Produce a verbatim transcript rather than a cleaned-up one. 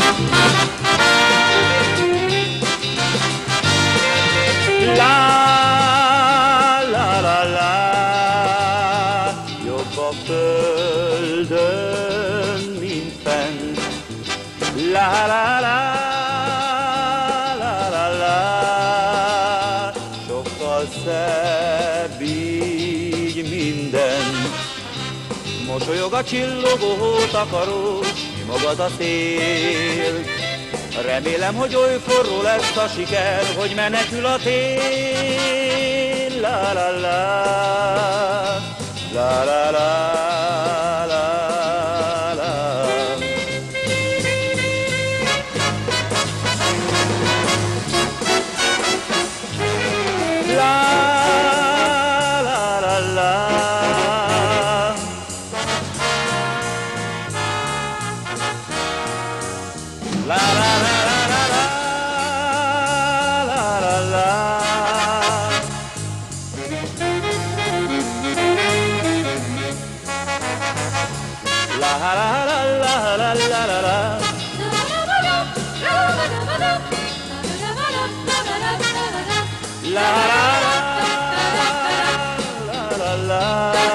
La la la la, jobb a földön, mint fent. La la la la la la, sokkal szebb így minden. Mosolyog a csillogó takarós, magad a szél. Remélem, hogy oly forró lesz a siker, hogy menekül a tél. La la la, la la la, la la. La la la la. La la la la la la la la. La la la la la la la la. La la la la la la.